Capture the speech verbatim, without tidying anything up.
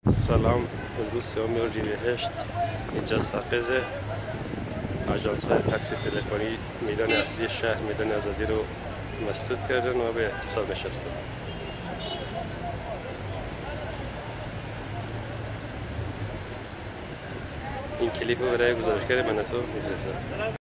سلام، امروز سوم اردیبهشت. اینجا ساقزه آژانس های تاکسی تلفنی میدان اصلی شهر میدان آزادی رو مسدود کردن و به اعتصاب نشستن. این کلیپ رو برای گزارشگر منتو می‌فرستم.